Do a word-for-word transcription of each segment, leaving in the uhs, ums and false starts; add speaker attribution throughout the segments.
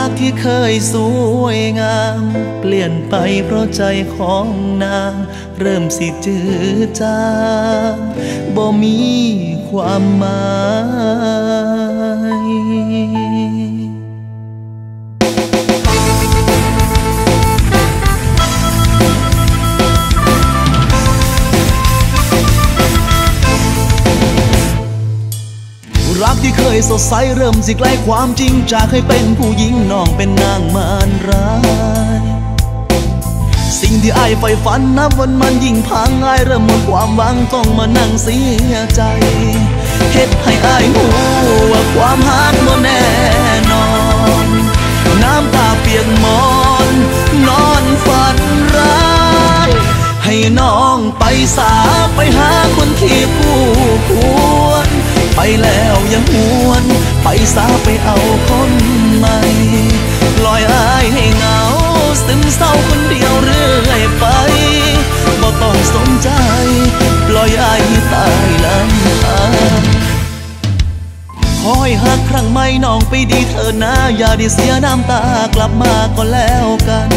Speaker 1: กที่เคยสวยงามเปลี่ยนไปเพราะใจของนางเริ่มสิจืดจางบ่มีความหมายรักที่เคยสดใสเริ่มสิใกล้ความจริงจากเคยเป็นผู้หญิงน้องเป็นนางมารร้ายสิ่งที่อ้ายใฝ่ฝันนับวันมันยิ่งพังอ้ายเริ่มหมดความหวังต้องมานั่งเสียใจเฮ็ดให้อ้ายหูว่าความหักบ่แน่นอนน้ำตาเปียกหมอนนอนฝันร้ายให้น้องไปสาไปหาคนที่ผู้ควรไปแล้วยังหวนไปสาไปเอาคนใหม่ปล่อยอ้ายให้เหงาซึมเศร้าคนเดียวเรื่อยไปบ่ต้องสนใจปล่อยอ้ายให้ตายลำพังขอให้หักครั้งใหม่น้องไปดีเถิดนะอย่าได้เสียน้ำตากลับมาก็แล้วกัน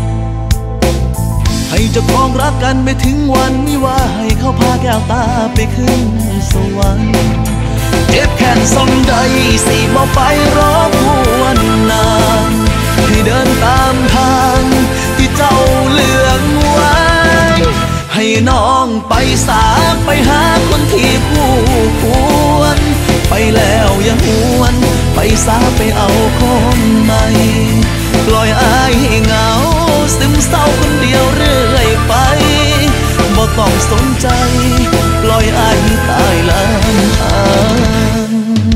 Speaker 1: ให้เจ้าของรักกันไปถึงวันวิวาห์ให้เขาพาแก้วตาไปขึ้นสวรรค์เจ็บแค้นสมใดสิบ่ไปรบกวนนางให้เดินตามทางที่เจ้าเลือกไว้ให้น้องไปสาไปหาคนที่คู่ควรไปแล้วยังหวนไปสาไปเอาคนใหม่ปล่อยอ้ายให้เหงาซึมเศร้าคนเดียวเรื่อยไปบ่ต้องสนใจปล่อยอ้ายให้ตายลำพัง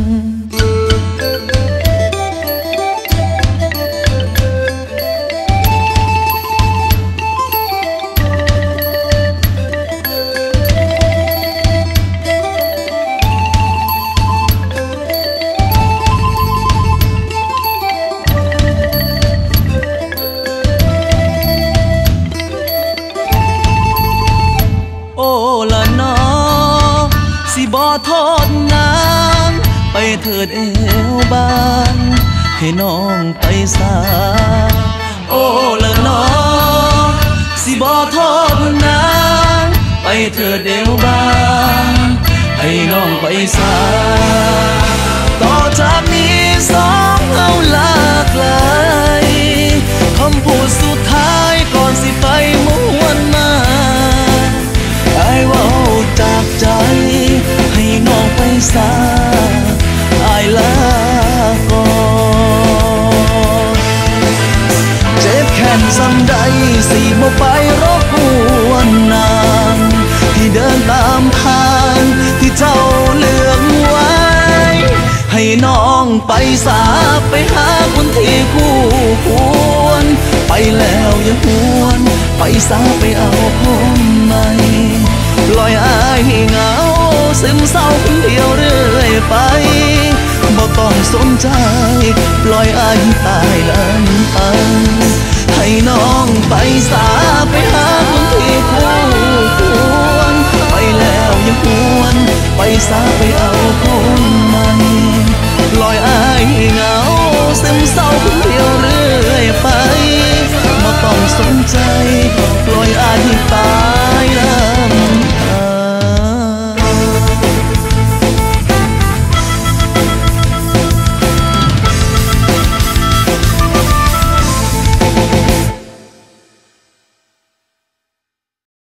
Speaker 1: บ่โทษนางไปเถิดเอวบานให้น้องไปสาโอ้ละน้องสิบ่โทษนางไปเถิดเอวบานให้น้องไปสาต่อจากนี้สองเอาลาไกลคำพูดสุดท้ายก่อนสิไปม้วนมาไอ้ว่าจากใจให้น้องไปสาอ้ายลาก่อนเจ็บแค้นซ้ำใดสิบ่ไปรบกวนนางที่เดินตามทางที่เจ้าเลือกไว้ให้น้องไปสาไปหาคนที่คู่ควรไปแล้วอย่าหวนไปสาไปเอาคนใหม่ปล่อยอ้ายให้เหงาซึมเศร้าคนเดียวเรื่อยไปบ่ต้องสนใจปล่อยอ้ายให้ตายลำพังให้น้องไปสาไปหาคนที่คู่ควรไปแล้วอย่าหวนไปสาไปเอาคนใหม่ปล่อยอ้ายให้เหงาซึมเศร้าคนเดียว